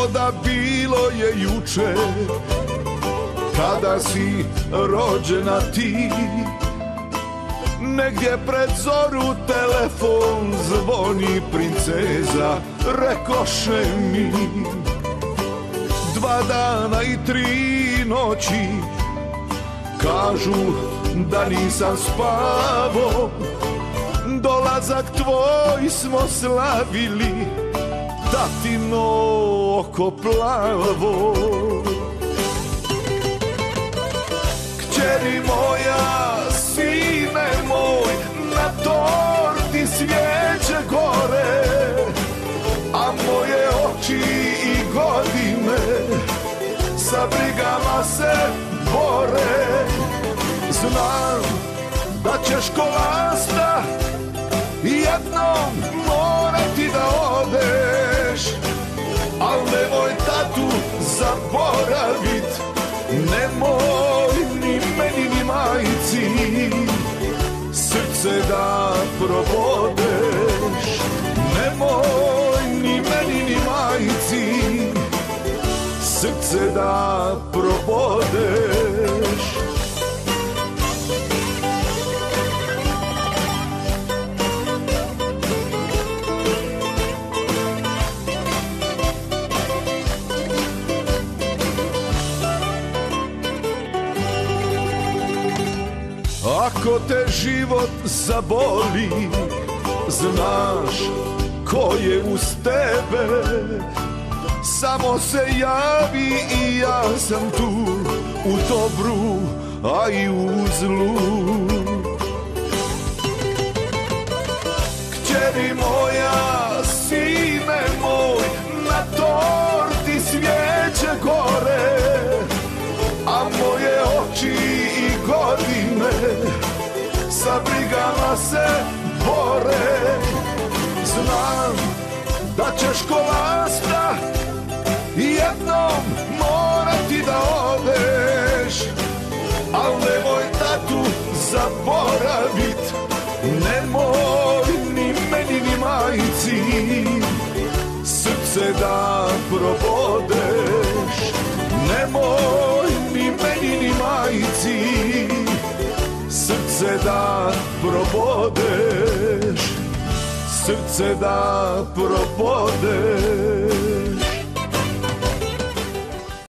da bilo je juče, kada si rođena ti. Negdje pred zoru telefon zvoni, princeza, rekoše mi. 2 dana i 3 noći, kažu da nisam spavo. Dolazak tvoj smo slavili, tatino oko plavo. Kćeri moja, sine moj, na torti svijeće gore, a moje oči i godine sa brigama se bore. Znam da ćeš ko lasta jednom morati da odeš, al nemoj tatu zaboravit, nemoj ni meni ni majici srce da probodeš. Nemoj ni meni ni majici srce da probodeš. Ako te život zaboli, znaš ko je uz tebe. Samo se javi i ja sam tu, u dobru, a i u zlu. Kćeri moja, sine moj, na torti svijeće gore, a moje oči i godine sa brigama se bore. Znam da ćeš ko lasta jednom morati da odeš, al nemoj tatu zaboravit, nemoj ni meni ni majici srce da probodeš. Nemoj ni meni ni majici srce da probodeš, srce da probodeš.